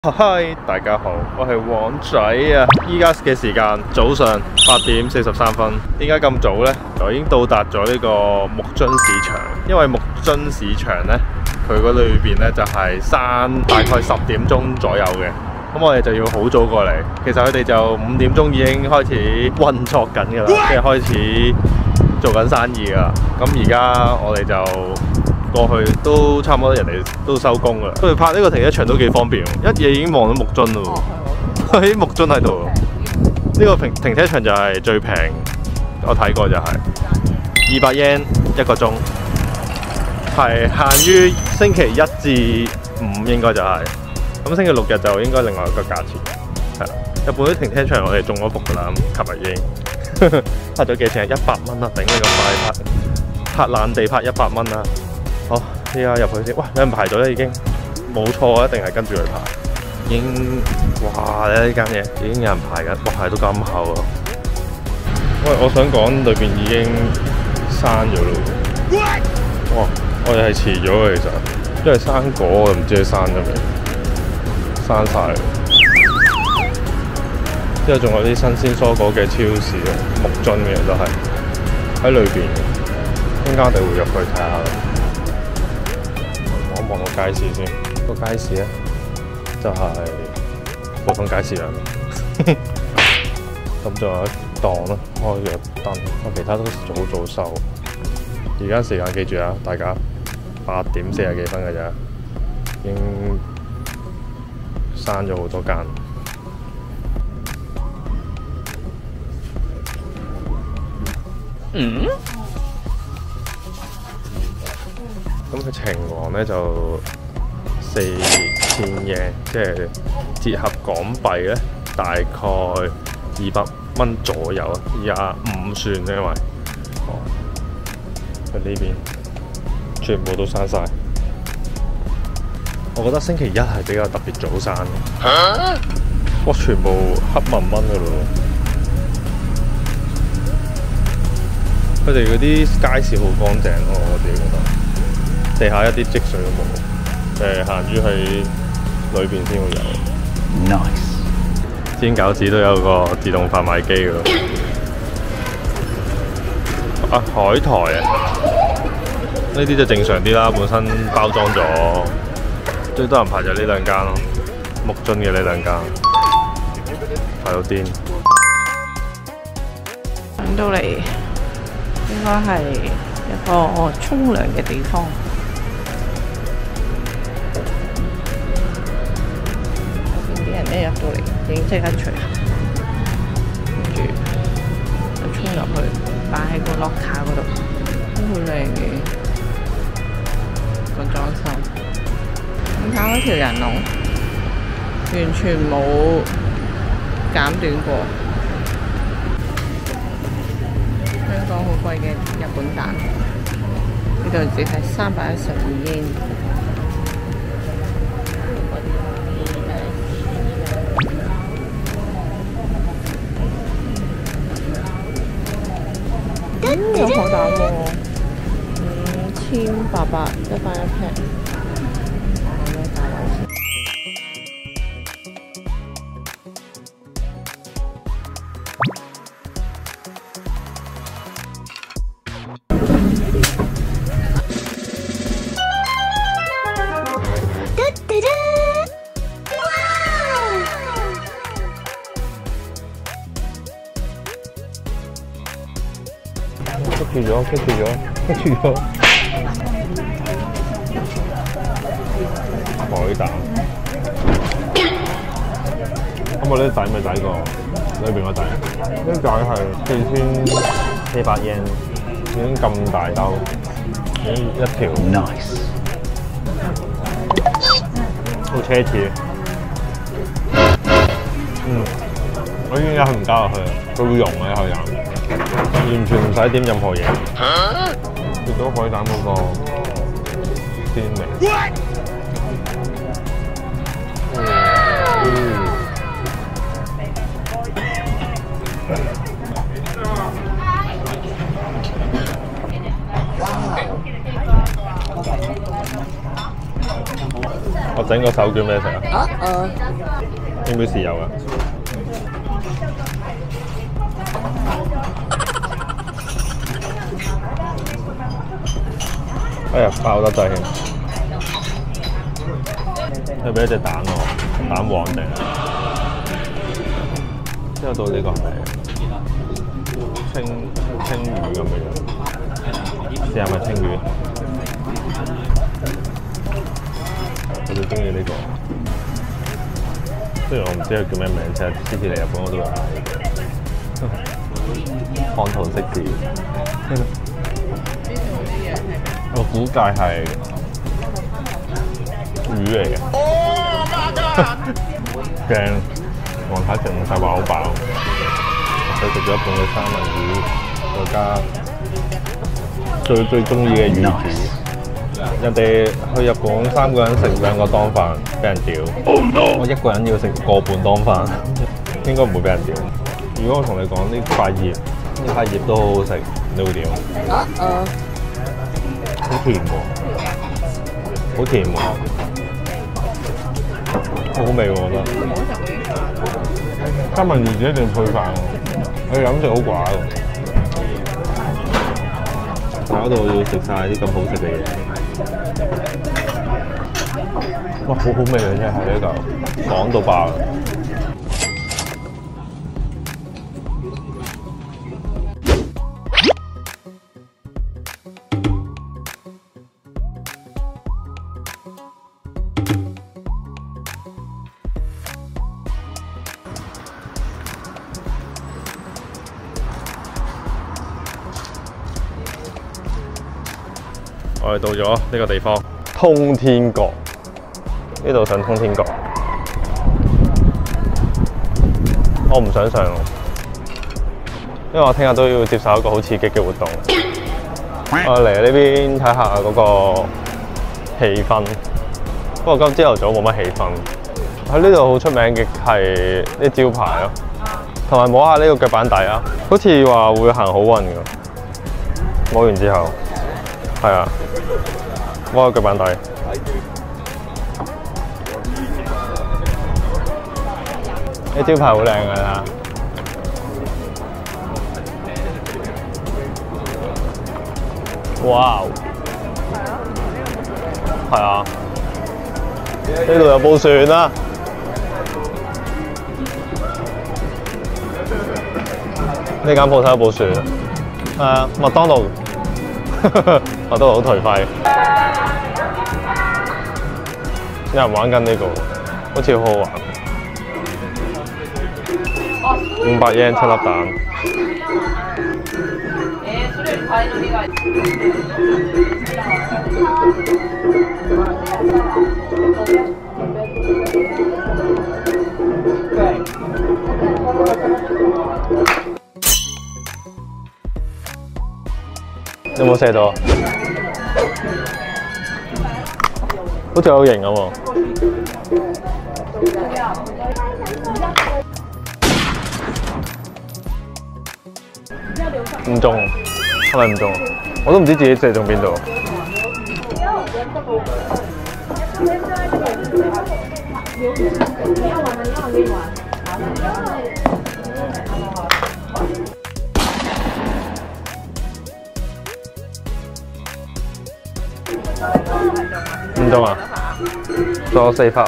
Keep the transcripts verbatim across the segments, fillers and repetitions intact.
嗨，大家好，我係黃仔啊！依家嘅時間早上八點四十三分，點解咁早呢？就已經到達咗呢個木津市場，因為木津市場呢，佢嗰裏邊呢就係閂大概十點鐘左右嘅，咁我哋就要好早過嚟。其實佢哋就五點鐘已經開始運作緊㗎啦，即係開始做緊生意㗎啦。咁而家我哋就過去都差唔多，人哋都收工啦。佢哋拍呢個停車場都幾方便，一嘢已經望到木津咯。喺木津喺度，呢個停停車場就係最平，我睇過就係二百 yen 一個鐘，係限於星期一至五應該就係、是。咁星期六日就應該另外一個價錢。係啦，日本啲停車場我哋中咗伏㗎啦，琴日已經拍咗幾錢？一百蚊啊！頂你個快拍，拍爛地拍一百蚊啊！好，依家入去先。哇，有人排隊咧已經，冇錯，一定係跟住佢排。已經，哇！你睇呢間嘢已經有人排緊，哇，排到咁後啊！喂，我想講裏邊已經閂咗咯。哇！我哋係遲咗嘅其實，因為生果我唔知佢閂咗未，閂晒。之後仲有啲新鮮蔬果嘅超市啊，木津嘅都係喺裏邊。陣間我哋會入去睇下。望個街市先，個街市咧就係、是、普通街市啦。咁仲有一檔啦，開嘅燈，其他都早早收。而家時間記住啊，大家八點四十幾分嘅啫，已經閂咗好多間。嗯？咁佢晴王咧就四千yen，即係折合港幣咧大概二百蚊左右啊，廿五算因為哦，佢呢邊全部都閂晒。我覺得星期一係比較特別早閂嘅。啊、哇！全部黑蚊蚊㗎咯。佢哋嗰啲街市好乾淨咯，我自己覺得。地下一啲積水都冇，誒限於喺裏邊先會有。Nice。煎餃子都有個自動販賣機㗎。啊，海苔啊，呢啲就正常啲啦，本身包裝咗。最多人排就呢兩間咯，木津嘅呢兩間，排到癲。 上到嚟應該係一個沖涼嘅地方。一入到嚟已經即刻除，跟住就沖入去，擺喺個 locker 嗰度，都好靚嘅個裝修。咁睇嗰條人龍，完全冇減短過。香港好貴嘅日本蛋，呢度只係三百一十二yen。有好大喎，五千八百一百一劈。有咩價位先？棘住咗，棘住咗，棘住咗。海膽，咁我呢啲底咪抵過裏邊個底？呢啲底係四千四百yen，已經咁大兜，已經一條。Nice， 好奢侈。嗯，我已經有唔加落去，佢會溶嘅口飲。完全唔使點任何嘢，見到海膽嗰個鮮味。我整個手卷俾你食啊！ 啊誒， 要唔要豉油啊？哎呀，爆得滯添！佢俾一隻蛋我，蛋黃定係？之後到呢個係青青魚咁嘅樣，試下咪青魚。我最中意呢個，雖然我唔知佢叫咩名，其實次次嚟日本我都會嗌。看圖識字，我估計係魚嚟嘅。驚黃太食唔晒話好飽，佢食咗一半嘅三文魚，再加最最中意嘅魚子。人哋去日本三個人食兩個當飯，俾人屌。Oh, no. 我一個人要食個半當飯，應該唔會俾人屌。如果我同你講呢塊葉，呢塊葉都好好食，你會點？ 啊誒， 好甜喎，好甜喎，好好味喎，我覺得。三文魚子一定要配飯喎，我飲食好寡喎，搞到要食晒啲咁好食嘅嘢。哇，好好味啊！真係呢嚿，爽到爆啦！我哋到咗呢個地方，通天閣。呢度上通天閣，我唔想上，因為我聽日都要接受一個好刺激嘅活動。我嚟呢邊睇下嗰個氣氛，不過今朝頭早冇乜氣氛。喺呢度好出名嘅係啲招牌咯，同埋摸下呢個腳板底啊，好似話會行好運㗎。摸完之後，係啊，摸下腳板底。啲招牌好靚㗎啦，哇！係啊，呢度有部船啦，呢間鋪頭有部船，係啊，麥當勞，麥當勞好頹廢，有人玩緊呢個，好似好好玩。五百yen七粒蛋。有冇射到？好似好型咁喎。唔中，係咪唔中？我都唔知自己射中邊度。唔中啊！仲有四發。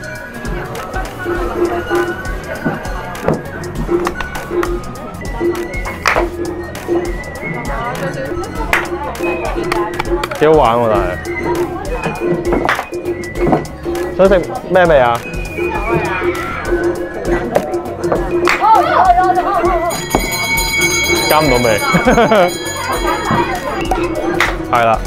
幾好玩喎，但係想食咩味啊？加唔到味，係啦。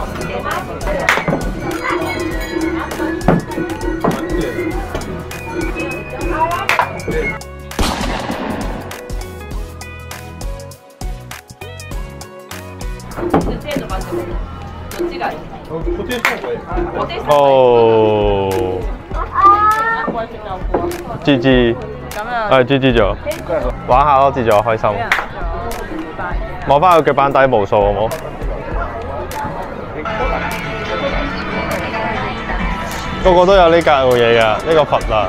哦 ，G G， 係 G G 咗，玩下咯，自助開心。摸翻個腳板底無數好冇？ 個個都有呢格嘢㗎，呢個佛啊！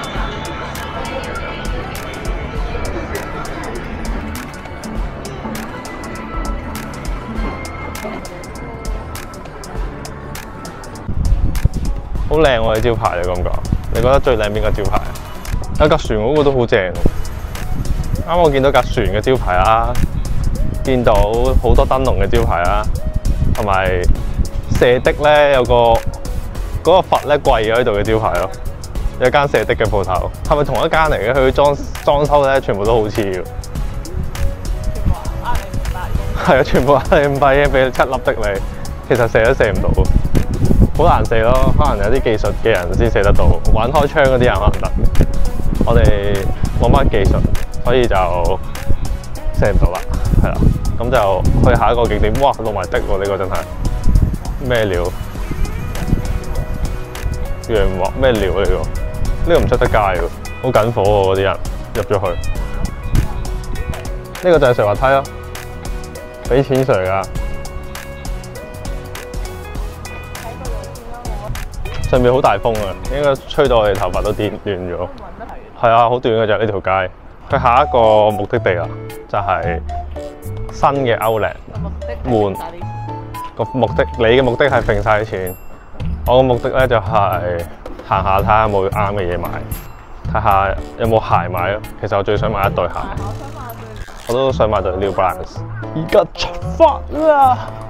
好靚喎！你招牌你覺唔覺？你覺得最靚邊個招牌啊？有架船嗰個都好正喎。啱我見到架船嘅招牌啦，見到好多燈籠嘅招牌啦，同埋射的咧有個嗰、嗰個佛咧跪咗喺度嘅招牌咯。有間射的嘅鋪頭，係咪同一間嚟嘅？佢裝裝修咧全部都好似嘅。係啊，全部呃你五百英俾七粒的你，其實射都射唔到。好難射咯，可能有啲技術嘅人先射得到，玩開槍嗰啲人可能得。我哋冇乜技術，所以就射唔到啦，係啦。咁就去下一個景點。哇，落埋的喎，呢個真係咩料？羊膜咩料嚟㗎？呢個唔出得街喎，好緊火喎！嗰啲人入咗去。呢個就係瀡滑梯咯，俾錢瀡㗎。上面好大風啊，應該吹到我哋頭髮都電亂咗。係啊，好短嘅就呢條街。去下一個目的地啦，就係、是、新嘅 Outlet 換個目的。你嘅目的係揈晒啲錢，我嘅目的咧就係行下睇下有冇啱嘅嘢買，睇下有冇鞋買咯。其實我最想買一對鞋，我都想買對 New Balance。而家出發啦！